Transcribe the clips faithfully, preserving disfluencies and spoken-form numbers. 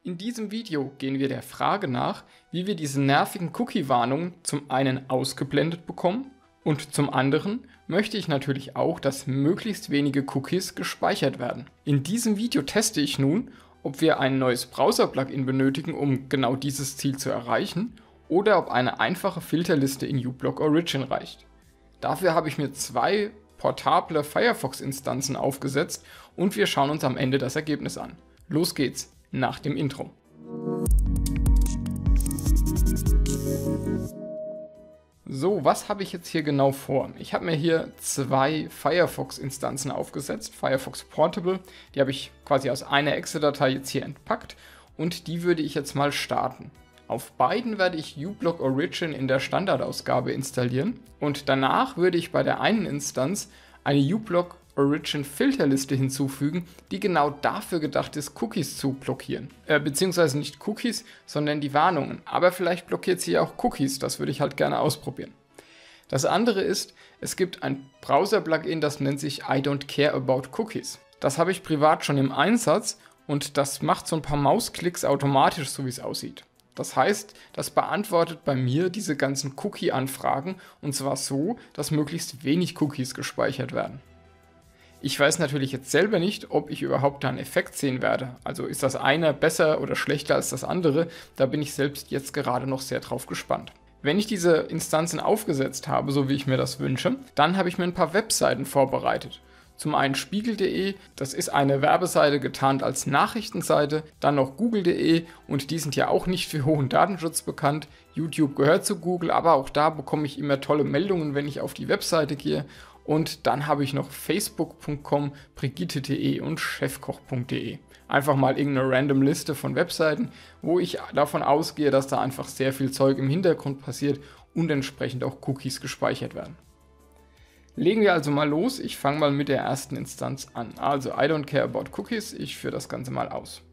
In diesem Video gehen wir der Frage nach, wie wir diese nervigen Cookie-Warnungen zum einen ausgeblendet bekommen und zum anderen möchte ich natürlich auch, dass möglichst wenige Cookies gespeichert werden. In diesem Video teste ich nun, ob wir ein neues Browser-Plugin benötigen, um genau dieses Ziel zu erreichen, oder ob eine einfache Filterliste in uBlock Origin reicht. Dafür habe ich mir zwei portable Firefox-Instanzen aufgesetzt und wir schauen uns am Ende das Ergebnis an. Los geht's! Nach dem Intro. So, was habe ich jetzt hier genau vor? Ich habe mir hier zwei Firefox-Instanzen aufgesetzt, Firefox Portable, die habe ich quasi aus einer Exe-Datei jetzt hier entpackt und die würde ich jetzt mal starten. Auf beiden werde ich uBlock Origin in der Standardausgabe installieren und danach würde ich bei der einen Instanz eine uBlock Origin Filterliste hinzufügen, die genau dafür gedacht ist, Cookies zu blockieren. Äh, beziehungsweise nicht Cookies, sondern die Warnungen. Aber vielleicht blockiert sie auch Cookies, das würde ich halt gerne ausprobieren. Das andere ist, es gibt ein Browser-Plugin, das nennt sich I don't care about cookies. Das habe ich privat schon im Einsatz und das macht so ein paar Mausklicks automatisch, so wie es aussieht. Das heißt, das beantwortet bei mir diese ganzen Cookie-Anfragen und zwar so, dass möglichst wenig Cookies gespeichert werden. Ich weiß natürlich jetzt selber nicht, ob ich überhaupt da einen Effekt sehen werde. Also ist das eine besser oder schlechter als das andere, da bin ich selbst jetzt gerade noch sehr drauf gespannt. Wenn ich diese Instanzen aufgesetzt habe, so wie ich mir das wünsche, dann habe ich mir ein paar Webseiten vorbereitet. Zum einen Spiegel punkt de, das ist eine Werbeseite getarnt als Nachrichtenseite, dann noch Google punkt de und die sind ja auch nicht für hohen Datenschutz bekannt. YouTube gehört zu Google, aber auch da bekomme ich immer tolle Meldungen, wenn ich auf die Webseite gehe. Und dann habe ich noch Facebook punkt com, Brigitte punkt de und Chefkoch punkt de. Einfach mal irgendeine random Liste von Webseiten, wo ich davon ausgehe, dass da einfach sehr viel Zeug im Hintergrund passiert und entsprechend auch Cookies gespeichert werden. Legen wir also mal los. Ich fange mal mit der ersten Instanz an. Also I don't care about cookies. Ich führe das Ganze mal aus.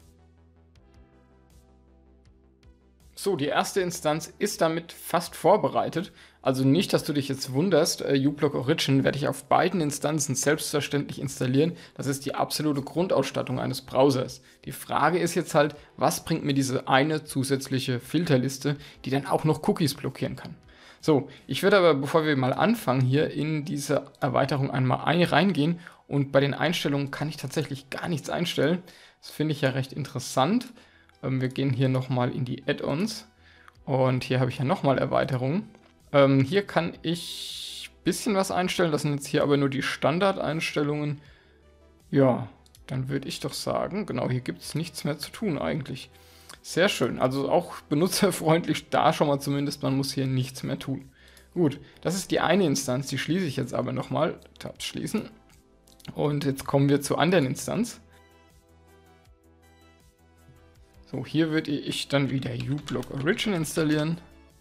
So, die erste Instanz ist damit fast vorbereitet. Also nicht, dass du dich jetzt wunderst, äh, uBlock Origin werde ich auf beiden Instanzen selbstverständlich installieren. Das ist die absolute Grundausstattung eines Browsers. Die Frage ist jetzt halt, was bringt mir diese eine zusätzliche Filterliste, die dann auch noch Cookies blockieren kann. So, ich würde aber, bevor wir mal anfangen, hier in diese Erweiterung einmal ein reingehen und bei den Einstellungen kann ich tatsächlich gar nichts einstellen. Das finde ich ja recht interessant. Wir gehen hier nochmal in die Add-ons und hier habe ich ja nochmal Erweiterungen. Ähm, hier kann ich ein bisschen was einstellen, das sind jetzt hier aber nur die Standardeinstellungen. Ja, dann würde ich doch sagen, genau, hier gibt es nichts mehr zu tun eigentlich. Sehr schön, also auch benutzerfreundlich da schon mal zumindest, man muss hier nichts mehr tun. Gut, das ist die eine Instanz, die schließe ich jetzt aber nochmal. Tab schließen. Und jetzt kommen wir zur anderen Instanz. So, hier würde ich dann wieder uBlock Origin installieren.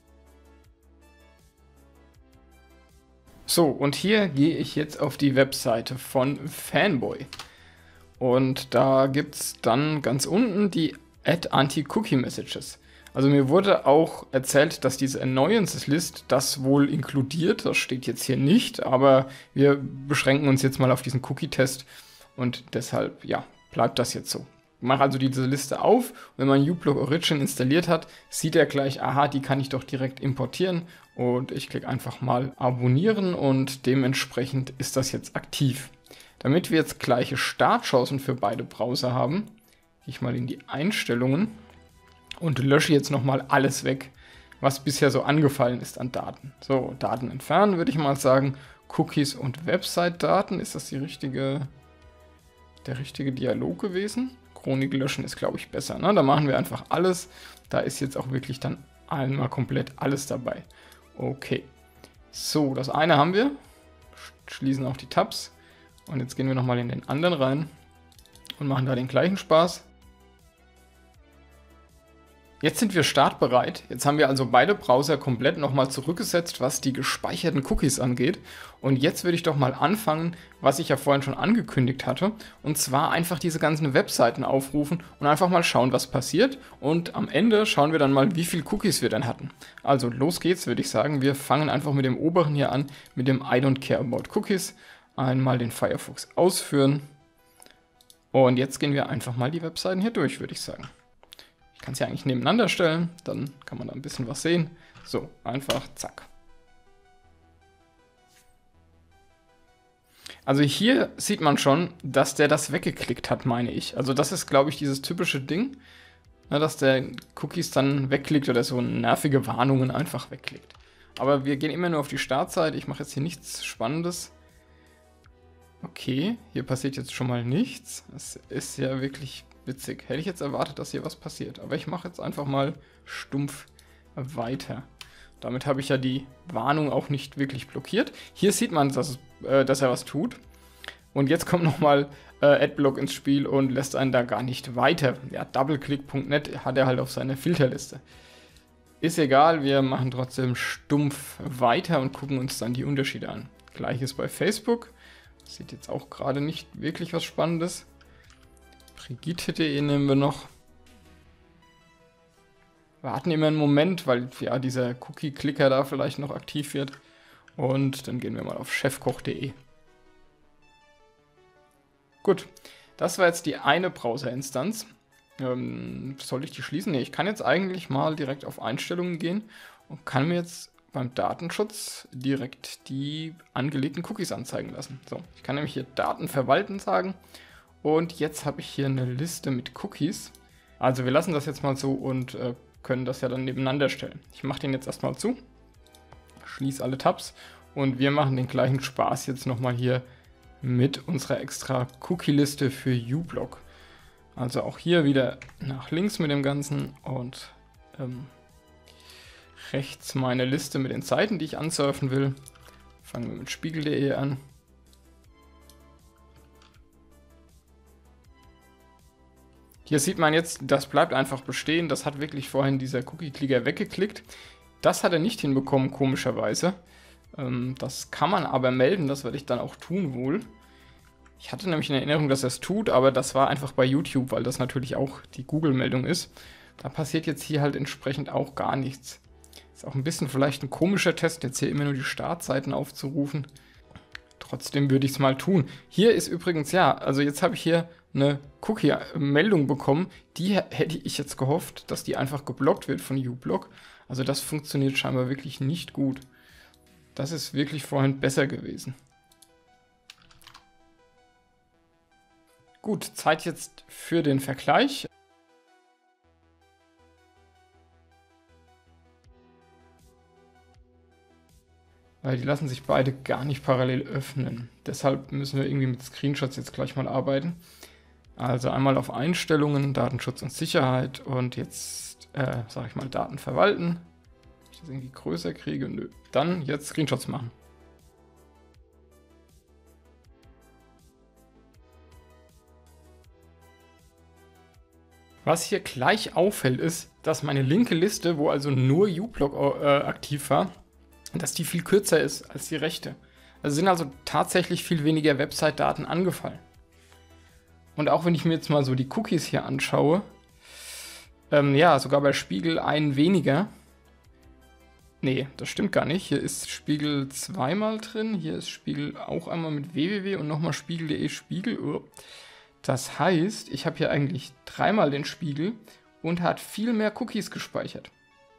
So, und hier gehe ich jetzt auf die Webseite von Fanboy. Und da gibt es dann ganz unten die Add Anti-Cookie Messages. Also mir wurde auch erzählt, dass diese Annoyances List das wohl inkludiert. Das steht jetzt hier nicht, aber wir beschränken uns jetzt mal auf diesen Cookie-Test und deshalb, ja, bleibt das jetzt so. Ich mache also diese Liste auf, wenn man uBlock Origin installiert hat, sieht er gleich, aha, die kann ich doch direkt importieren und ich klicke einfach mal abonnieren und dementsprechend ist das jetzt aktiv. Damit wir jetzt gleiche Startchancen für beide Browser haben, gehe ich mal in die Einstellungen und lösche jetzt nochmal alles weg, was bisher so angefallen ist an Daten. So, Daten entfernen würde ich mal sagen, Cookies und Website-Daten, ist das die richtige, der richtige Dialog gewesen? Chronik löschen ist, glaube ich, besser. Ne? Da machen wir einfach alles. Da ist jetzt auch wirklich dann einmal komplett alles dabei. Okay. So, das eine haben wir. Schließen auch die Tabs. Und jetzt gehen wir nochmal in den anderen rein und machen da den gleichen Spaß. Jetzt sind wir startbereit. Jetzt haben wir also beide Browser komplett nochmal zurückgesetzt, was die gespeicherten Cookies angeht. Und jetzt würde ich doch mal anfangen, was ich ja vorhin schon angekündigt hatte. Und zwar einfach diese ganzen Webseiten aufrufen und einfach mal schauen, was passiert. Und am Ende schauen wir dann mal, wie viele Cookies wir denn hatten. Also los geht's, würde ich sagen. Wir fangen einfach mit dem oberen hier an, mit dem I don't care about cookies. Einmal den Firefox ausführen. Und jetzt gehen wir einfach mal die Webseiten hier durch, würde ich sagen. Kann es ja eigentlich nebeneinander stellen, dann kann man da ein bisschen was sehen. So, einfach zack. Also hier sieht man schon, dass der das weggeklickt hat, meine ich. Also das ist, glaube ich, dieses typische Ding, ne, dass der Cookies dann wegklickt oder so nervige Warnungen einfach wegklickt. Aber wir gehen immer nur auf die Startseite. Ich mache jetzt hier nichts Spannendes. Okay, hier passiert jetzt schon mal nichts. Das ist ja wirklich witzig. Hätte ich jetzt erwartet, dass hier was passiert. Aber ich mache jetzt einfach mal stumpf weiter. Damit habe ich ja die Warnung auch nicht wirklich blockiert. Hier sieht man, dass, es, äh, dass er was tut. Und jetzt kommt nochmal äh, Adblock ins Spiel und lässt einen da gar nicht weiter. Ja, doubleclick punkt net hat er halt auf seiner Filterliste. Ist egal, wir machen trotzdem stumpf weiter und gucken uns dann die Unterschiede an. Gleiches bei Facebook. Sieht jetzt auch gerade nicht wirklich was Spannendes. Brigitte punkt de nehmen wir noch. Warten immer einen Moment, weil ja dieser Cookie-Clicker da vielleicht noch aktiv wird. Und dann gehen wir mal auf chefkoch punkt de. Gut, das war jetzt die eine Browser-Instanz. Ähm, soll ich die schließen? Ne, ich kann jetzt eigentlich mal direkt auf Einstellungen gehen und kann mir jetzt beim Datenschutz direkt die angelegten Cookies anzeigen lassen. So, ich kann nämlich hier Daten verwalten sagen und jetzt habe ich hier eine Liste mit Cookies. Also wir lassen das jetzt mal so und äh, können das ja dann nebeneinander stellen. Ich mache den jetzt erstmal zu, schließe alle Tabs und wir machen den gleichen Spaß jetzt nochmal hier mit unserer extra Cookie-Liste für uBlock. Also auch hier wieder nach links mit dem Ganzen und ähm, rechts meine Liste mit den Seiten, die ich ansurfen will. Fangen wir mit spiegel punkt de an. Hier sieht man jetzt, das bleibt einfach bestehen. Das hat wirklich vorhin dieser Cookie-Clicker weggeklickt. Das hat er nicht hinbekommen, komischerweise. Ähm, das kann man aber melden, das werde ich dann auch tun wohl. Ich hatte nämlich in Erinnerung, dass er es tut, aber das war einfach bei YouTube, weil das natürlich auch die Google-Meldung ist. Da passiert jetzt hier halt entsprechend auch gar nichts. Ist auch ein bisschen vielleicht ein komischer Test, jetzt hier immer nur die Startseiten aufzurufen. Trotzdem würde ich es mal tun. Hier ist übrigens, ja, also jetzt habe ich hier eine Cookie-Meldung bekommen. Die hätte ich jetzt gehofft, dass die einfach geblockt wird von uBlock. Also das funktioniert scheinbar wirklich nicht gut. Das ist wirklich vorhin besser gewesen. Gut, Zeit jetzt für den Vergleich. Weil die lassen sich beide gar nicht parallel öffnen. Deshalb müssen wir irgendwie mit Screenshots jetzt gleich mal arbeiten. Also einmal auf Einstellungen, Datenschutz und Sicherheit und jetzt, äh, sag ich mal, Daten verwalten. Wenn ich das irgendwie größer kriege, nö. Dann jetzt Screenshots machen. Was hier gleich auffällt, ist, dass meine linke Liste, wo also nur uBlock äh, aktiv war, dass die viel kürzer ist als die rechte. Also sind also tatsächlich viel weniger Website-Daten angefallen. Und auch wenn ich mir jetzt mal so die Cookies hier anschaue, ähm, ja, sogar bei Spiegel einen weniger. Nee, das stimmt gar nicht. Hier ist Spiegel zweimal drin, hier ist Spiegel auch einmal mit www und nochmal spiegel punkt de Spiegel. Oh. Das heißt, ich habe hier eigentlich dreimal den Spiegel und hat viel mehr Cookies gespeichert.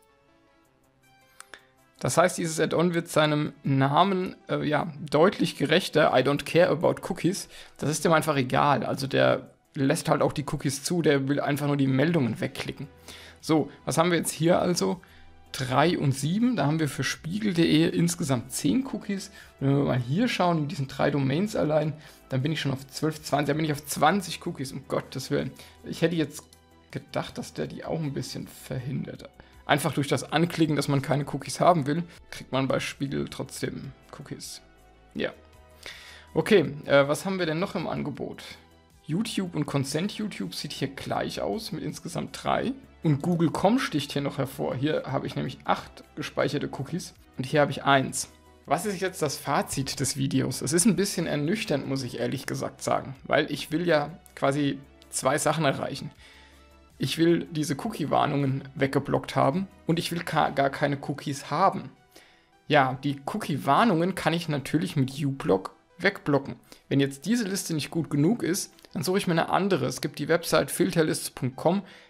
Das heißt, dieses Add-on wird seinem Namen äh, ja, deutlich gerechter. I don't care about cookies. Das ist dem einfach egal. Also der lässt halt auch die Cookies zu. Der will einfach nur die Meldungen wegklicken. So, was haben wir jetzt hier also? drei und sieben. Da haben wir für spiegel punkt de insgesamt zehn Cookies. Und wenn wir mal hier schauen, mit diesen drei Domains allein, dann bin ich schon auf zwölf, zwanzig. Da bin ich auf zwanzig Cookies, um Gottes Willen. Ich hätte jetzt gedacht, dass der die auch ein bisschen verhindert. Einfach durch das Anklicken, dass man keine Cookies haben will, kriegt man bei Spiegel trotzdem Cookies. Ja. Okay, äh, was haben wir denn noch im Angebot? YouTube und Consent YouTube sieht hier gleich aus, mit insgesamt drei. Und Google Punkt com sticht hier noch hervor. Hier habe ich nämlich acht gespeicherte Cookies und hier habe ich eins. Was ist jetzt das Fazit des Videos? Es ist ein bisschen ernüchternd, muss ich ehrlich gesagt sagen, weil ich will ja quasi zwei Sachen erreichen. Ich will diese Cookie-Warnungen weggeblockt haben und ich will gar keine Cookies haben. Ja, die Cookie-Warnungen kann ich natürlich mit uBlock wegblocken. Wenn jetzt diese Liste nicht gut genug ist, dann suche ich mir eine andere. Es gibt die Website filterlist punkt com,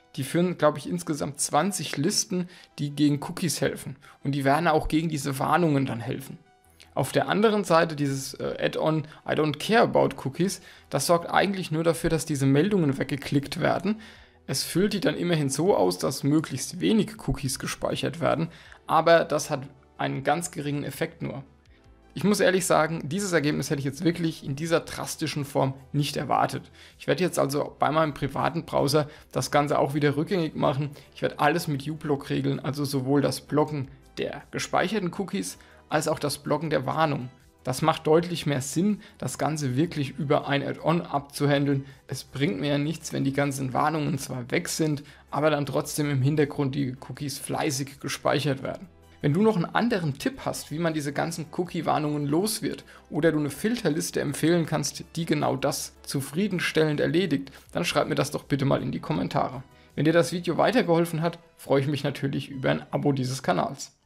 Die führen, glaube ich, insgesamt zwanzig Listen, die gegen Cookies helfen. Und die werden auch gegen diese Warnungen dann helfen. Auf der anderen Seite dieses äh, Add-on I don't care about Cookies, das sorgt eigentlich nur dafür, dass diese Meldungen weggeklickt werden. Es füllt die dann immerhin so aus, dass möglichst wenig Cookies gespeichert werden, aber das hat einen ganz geringen Effekt nur. Ich muss ehrlich sagen, dieses Ergebnis hätte ich jetzt wirklich in dieser drastischen Form nicht erwartet. Ich werde jetzt also bei meinem privaten Browser das Ganze auch wieder rückgängig machen. Ich werde alles mit uBlock regeln, also sowohl das Blocken der gespeicherten Cookies als auch das Blocken der Warnung. Das macht deutlich mehr Sinn, das Ganze wirklich über ein Add-on abzuhandeln. Es bringt mir ja nichts, wenn die ganzen Warnungen zwar weg sind, aber dann trotzdem im Hintergrund die Cookies fleißig gespeichert werden. Wenn du noch einen anderen Tipp hast, wie man diese ganzen Cookie-Warnungen los wird, oder du eine Filterliste empfehlen kannst, die genau das zufriedenstellend erledigt, dann schreib mir das doch bitte mal in die Kommentare. Wenn dir das Video weitergeholfen hat, freue ich mich natürlich über ein Abo dieses Kanals.